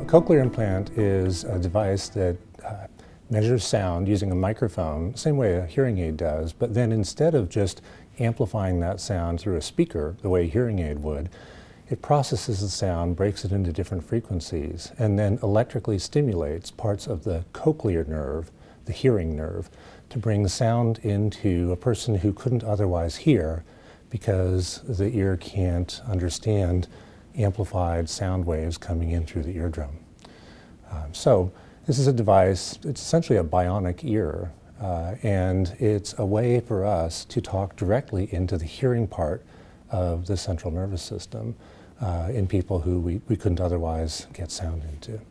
cochlear implant is a device that measures sound using a microphone, same way a hearing aid does, but then instead of just amplifying that sound through a speaker the way a hearing aid would, it processes the sound, breaks it into different frequencies, and then electrically stimulates parts of the cochlear nerve, the hearing nerve, to bring the sound into a person who couldn't otherwise hear because the ear can't understand amplified sound waves coming in through the eardrum. So this is a device, it's essentially a bionic ear, and it's a way for us to talk directly into the hearing part of the central nervous system in people who we couldn't otherwise get sound into.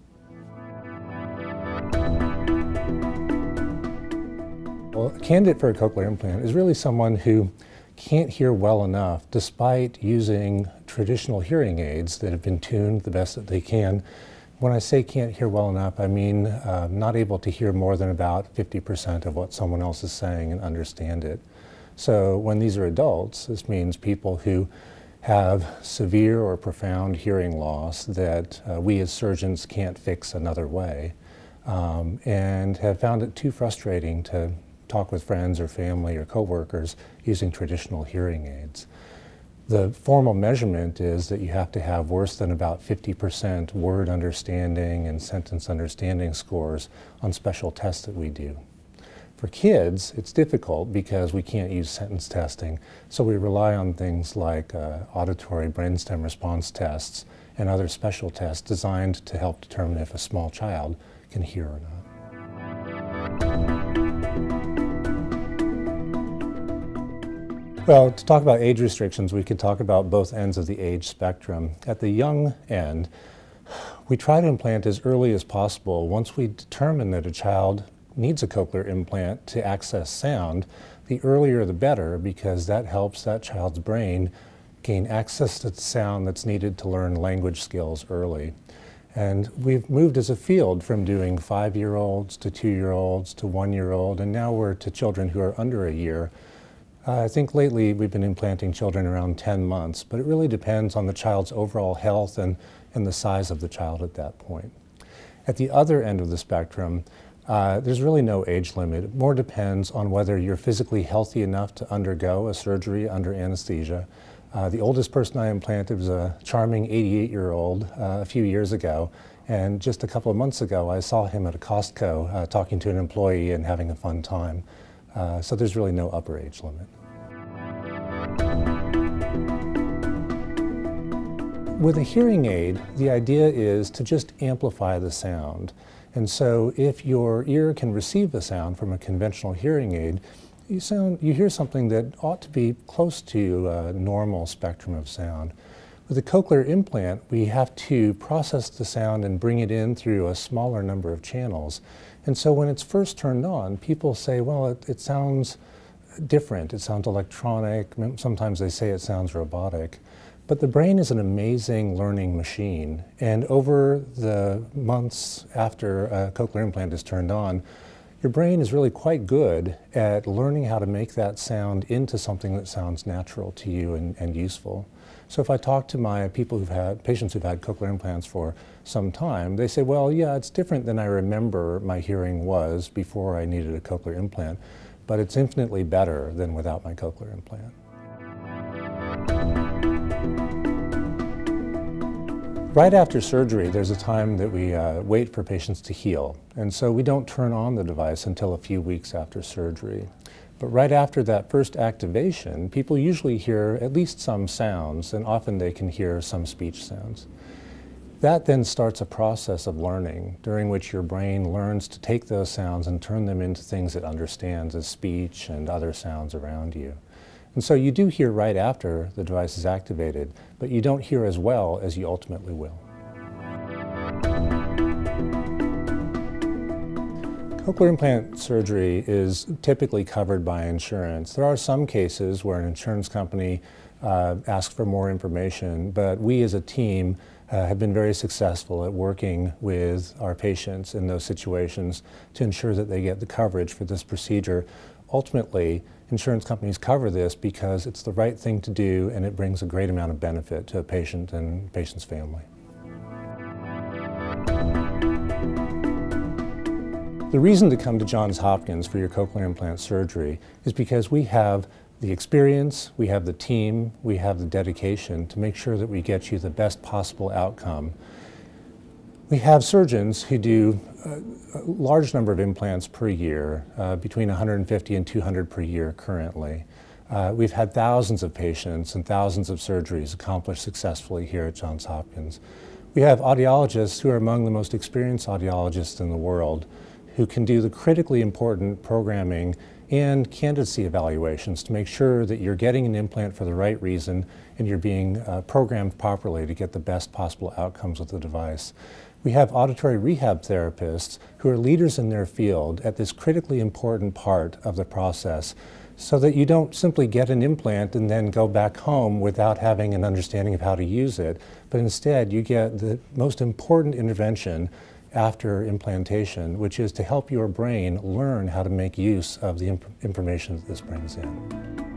Well, a candidate for a cochlear implant is really someone who can't hear well enough despite using traditional hearing aids that have been tuned the best that they can. When I say can't hear well enough, I mean not able to hear more than about 50% of what someone else is saying and understand it. So when these are adults, this means people who have severe or profound hearing loss that we as surgeons can't fix another way, and have found it too frustrating to talk with friends or family or coworkers using traditional hearing aids. The formal measurement is that you have to have worse than about 50% word understanding and sentence understanding scores on special tests that we do. For kids, it's difficult because we can't use sentence testing, so we rely on things like auditory brainstem response tests and other special tests designed to help determine if a small child can hear or not. Well, to talk about age restrictions, we could talk about both ends of the age spectrum. At the young end, we try to implant as early as possible. Once we determine that a child needs a cochlear implant to access sound, the earlier the better, because that helps that child's brain gain access to the sound that's needed to learn language skills early. And we've moved as a field from doing 5-year-olds to 2-year-olds to 1-year-old, and now we're to children who are under a year. I think lately we've been implanting children around 10 months, but it really depends on the child's overall health and the size of the child at that point. At the other end of the spectrum, there's really no age limit. It more depends on whether you're physically healthy enough to undergo a surgery under anesthesia. The oldest person I implanted was a charming 88-year-old a few years ago, and just a couple of months ago I saw him at a Costco talking to an employee and having a fun time. So there's really no upper age limit. With a hearing aid, the idea is to just amplify the sound. And so if your ear can receive the sound from a conventional hearing aid, you hear something that ought to be close to a normal spectrum of sound. With a cochlear implant, we have to process the sound and bring it in through a smaller number of channels. And so when it's first turned on, people say, well, it sounds different, it sounds electronic, sometimes they say it sounds robotic. But the brain is an amazing learning machine, and over the months after a cochlear implant is turned on, your brain is really quite good at learning how to make that sound into something that sounds natural to you and useful. So if I talk to my patients who've had cochlear implants for some time, they say, well, yeah, it's different than I remember my hearing was before I needed a cochlear implant, but it's infinitely better than without my cochlear implant. Right after surgery, there's a time that we wait for patients to heal, and so we don't turn on the device until a few weeks after surgery. But right after that first activation, people usually hear at least some sounds, and often they can hear some speech sounds. That then starts a process of learning, during which your brain learns to take those sounds and turn them into things it understands as speech and other sounds around you. And so you do hear right after the device is activated, but you don't hear as well as you ultimately will. Cochlear implant surgery is typically covered by insurance. There are some cases where an insurance company asks for more information, but we as a team have been very successful at working with our patients in those situations to ensure that they get the coverage for this procedure. Ultimately, insurance companies cover this because it's the right thing to do and it brings a great amount of benefit to a patient and patient's family. The reason to come to Johns Hopkins for your cochlear implant surgery is because we have the experience, we have the team, we have the dedication to make sure that we get you the best possible outcome. We have surgeons who do a large number of implants per year, between 150 and 200 per year currently. We've had thousands of patients and thousands of surgeries accomplished successfully here at Johns Hopkins. We have audiologists who are among the most experienced audiologists in the world, who can do the critically important programming and candidacy evaluations to make sure that you're getting an implant for the right reason and you're being programmed properly to get the best possible outcomes with the device. We have auditory rehab therapists who are leaders in their field at this critically important part of the process, so that you don't simply get an implant and then go back home without having an understanding of how to use it, but instead you get the most important intervention after implantation, which is to help your brain learn how to make use of the information that this brings in.